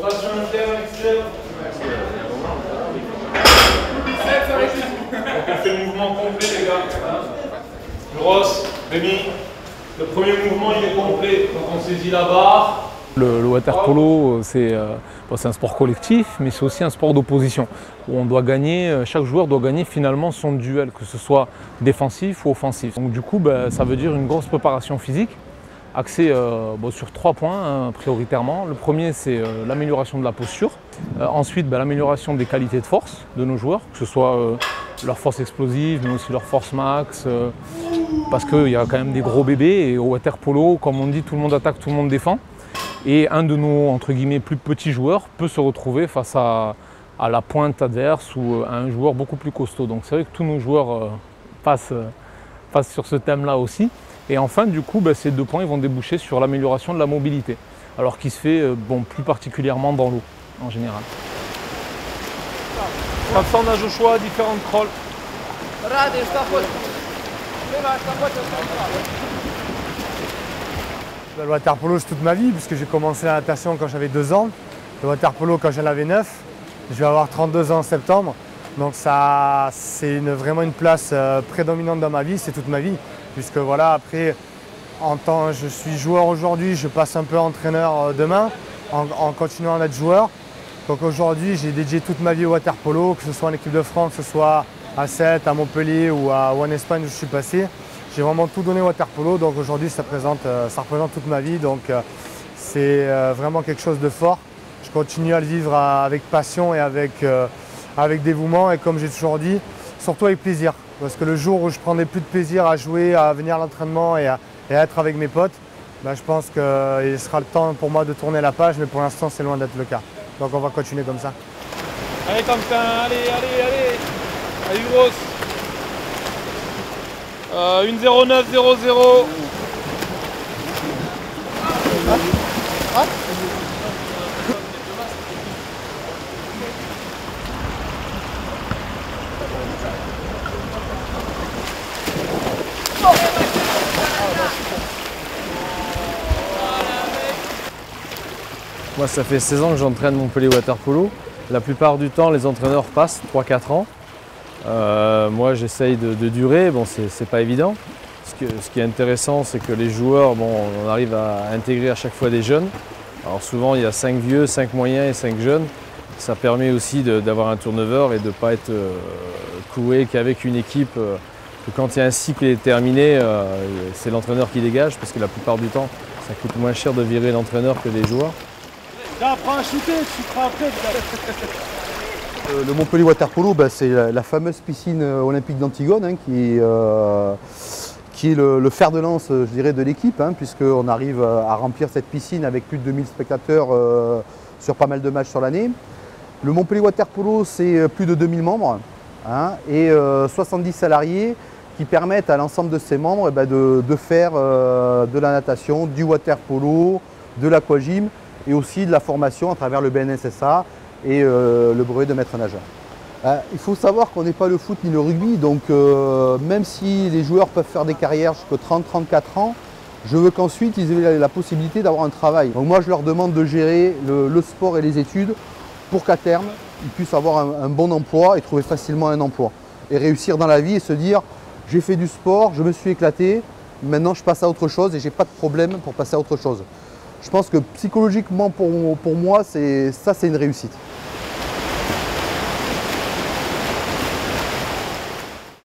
Rotation interne, externe. Donc on fait le mouvement complet les gars. Grosse, Rémi. Le premier mouvement il est complet. Donc on saisit la barre. Le water polo, c'est un sport collectif, mais c'est aussi un sport d'opposition, où on doit gagner, chaque joueur doit gagner finalement son duel, que ce soit défensif ou offensif. Donc du coup, ça veut dire une grosse préparation physique, axée sur 3 points prioritairement. Le premier, c'est l'amélioration de la posture. Ensuite, l'amélioration des qualités de force de nos joueurs, que ce soit leur force explosive, mais aussi leur force max, parce qu'il y a quand même des gros bébés, et au water polo, comme on dit, tout le monde attaque, tout le monde défend. Et un de nos entre guillemets plus petits joueurs peut se retrouver face à la pointe adverse ou à un joueur beaucoup plus costaud. Donc c'est vrai que tous nos joueurs passent sur ce thème-là aussi. Et enfin, du coup, ces 2 points ils vont déboucher sur l'amélioration de la mobilité, alors qui se fait plus particulièrement dans l'eau en général. 400 nages au choix, différentes crawls. Le water polo, c'est toute ma vie, puisque j'ai commencé la natation quand j'avais 2 ans. Le water polo quand j'en avais 9. Je vais avoir 32 ans en septembre. Donc ça, c'est vraiment une place prédominante dans ma vie, c'est toute ma vie. Puisque voilà, après, je suis joueur aujourd'hui, je passe un peu entraîneur demain, en continuant d'être joueur. Donc aujourd'hui, j'ai dédié toute ma vie au water polo, que ce soit en équipe de France, que ce soit à Sète, à Montpellier ou en Espagne où je suis passé. J'ai vraiment tout donné au water polo, donc aujourd'hui ça représente toute ma vie, donc c'est vraiment quelque chose de fort. Je continue à le vivre avec passion et avec dévouement, et comme j'ai toujours dit, surtout avec plaisir. Parce que le jour où je prendrai plus de plaisir à jouer, à venir à l'entraînement et à être avec mes potes, je pense qu'il sera le temps pour moi de tourner la page, mais pour l'instant c'est loin d'être le cas. Donc on va continuer comme ça. Allez Quentin, allez, grosse. 1,09,00. Moi, ça fait 16 ans que j'entraîne Montpellier Water Polo. La plupart du temps, les entraîneurs passent 3-4 ans. Moi, j'essaye de durer. Bon, c'est pas évident. Ce qui est intéressant, c'est que les joueurs, on arrive à intégrer à chaque fois des jeunes. Alors souvent, il y a 5 vieux, 5 moyens et 5 jeunes. Ça permet aussi d'avoir un turnover et de ne pas être cloué qu'avec une équipe. Que quand il y a un cycle est terminé, c'est l'entraîneur qui dégage, parce que la plupart du temps, ça coûte moins cher de virer l'entraîneur que les joueurs. Apprends à shooter, tu feras après. Le Montpellier Water Polo, c'est la fameuse piscine olympique d'Antigone, qui est le fer de lance, je dirais, de l'équipe, puisqu'on arrive à remplir cette piscine avec plus de 2000 spectateurs sur pas mal de matchs sur l'année. Le Montpellier Water Polo, c'est plus de 2000 membres et 70 salariés qui permettent à l'ensemble de ces membres de faire de la natation, du water polo, de l'aquagym et aussi de la formation à travers le BNSSA et le brevet de maître nageur. Il faut savoir qu'on n'est pas le foot ni le rugby, donc même si les joueurs peuvent faire des carrières jusqu'à 30-34 ans, je veux qu'ensuite ils aient la possibilité d'avoir un travail. Donc moi je leur demande de gérer le sport et les études pour qu'à terme ils puissent avoir un bon emploi et trouver facilement un emploi. Et réussir dans la vie et se dire j'ai fait du sport, je me suis éclaté, maintenant je passe à autre chose et j'ai pas de problème pour passer à autre chose. Je pense que psychologiquement pour moi, ça c'est une réussite.